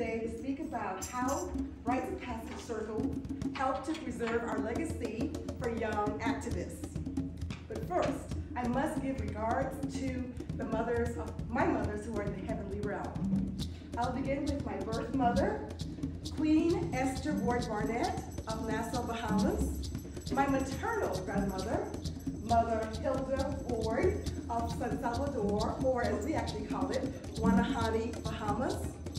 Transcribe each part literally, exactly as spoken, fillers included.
today to speak about how Rites of Passage Circle help to preserve our legacy for young activists. But first, I must give regards to the mothers of my mothers who are in the heavenly realm. I'll begin with my birth mother, Queen Esther Ward Barnett of Nassau, Bahamas. My maternal grandmother, Mother Hilda Ward of San Salvador, or as we actually call it, Wanahani, Bahamas.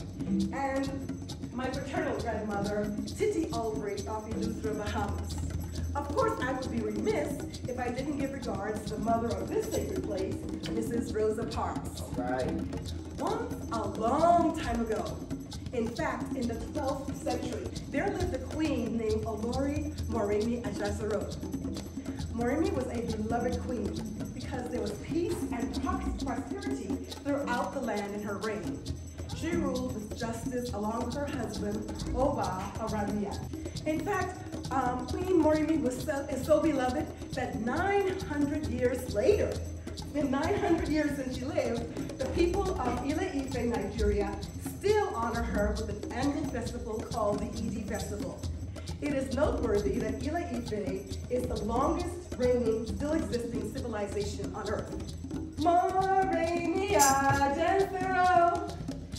And my paternal grandmother, Titi Albright of Eleuthera, Bahamas. Of course, I would be remiss if I didn't give regards to the mother of this sacred place, Missus Rosa Parks. All right. Once, a long time ago, in fact, in the twelfth century, there lived a queen named Olori Moremi Ajasaro. Moremi was a beloved queen because there was peace and prosperity throughout the land in her reign. She ruled with justice along with her husband, Oba Arabia. In fact, um, Queen Moremi was so, is so beloved that nine hundred years later, in nine hundred years since she lived, the people of Ile-Ife, Nigeria, still honor her with an annual festival called the Idi Festival. It is noteworthy that Ile-Ife is the longest reigning, still existing civilization on earth. Moremi Ajasaro,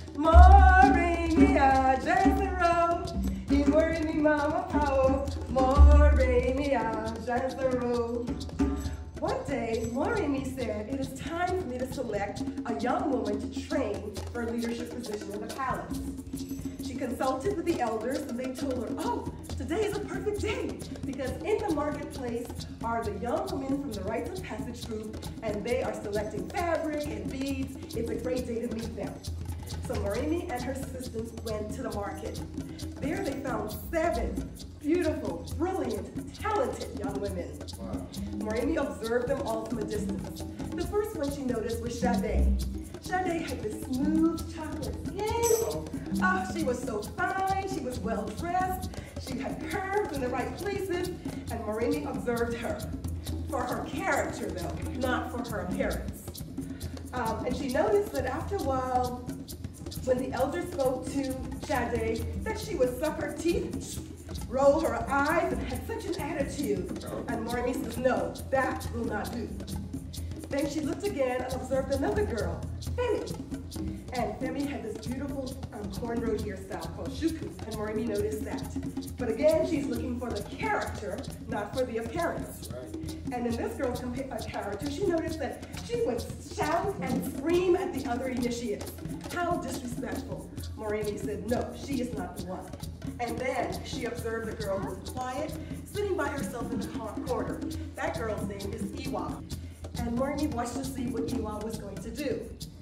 Moremi Ajasaro, Moremi Mama Pao, Moremi Ajasaro. One day, Moremi said, "It is time for me to select a young woman to train for a leadership position in the palace." She consulted with the elders and they told her, "Oh, today is a perfect day because in the marketplace are the young women from the Rites of Passage group and they are selecting fabric and beads. It's a great day to meet them." So Moremi and her assistants went to the market. There they found seven beautiful, brilliant, talented young women. Wow. Moremi observed them all from a distance. The first one she noticed was Sade. Sade had this smooth chocolate skin. Oh, she was so fine, she was well dressed, she had curves in the right places, and Moremi observed her. For her character though, not for her appearance. Um, and she noticed that after a while, when the elders spoke to Sade, that she would suck her teeth, roll her eyes, and had such an attitude. And Moremi says, "No, that will not do." Then she looked again and observed another girl, Femi. And Femi had this beautiful um, cornrow hairstyle called shuku, and Moremi noticed that. But again, she's looking for the character, not for the appearance. Right. And in this girl's uh, character, she noticed that she would shout and scream at the other initiates. How disrespectful. Moremi said, "No, she is not the one." And then she observed a girl who was quiet, sitting by herself in the corner. That girl's name is Iwa. And Moremi watched to see what Iwa was going to do.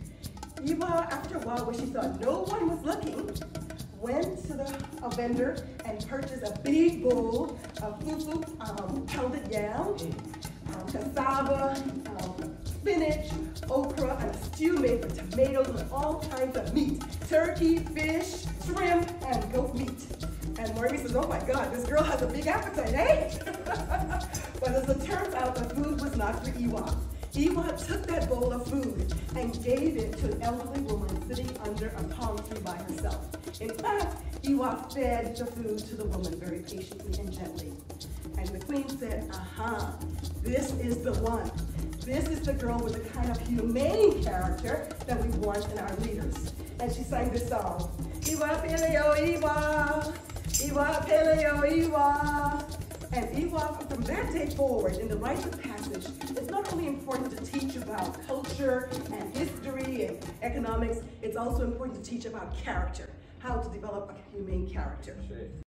Iwa, after a while, when she thought no one was looking, went to the a vendor and purchased a big bowl of fufu, um, pounded yam, um, cassava, um, spinach, okra, and a stew made with tomatoes and all kinds of meat. Turkey, fish, shrimp, and goat meat. And Moremi says, "Oh my God, this girl has a big appetite, eh?" But as it turns out, the food was not for Iwa. Iwa took that bowl of food and gave it to an elderly woman sitting under a palm tree by herself. In fact, Iwa fed the food to the woman very patiently and gently. And the queen said, "Aha, this is the one. This is the girl with the kind of humane character that we want in our leaders." And she sang this song, "Iwa Peleo Iwa, Iwa Peleo Iwa." And Iwa, from that day forward, in the Rites of Passage, it's not only important to teach about culture and history and economics, it's also important to teach about character, how to develop a humane character.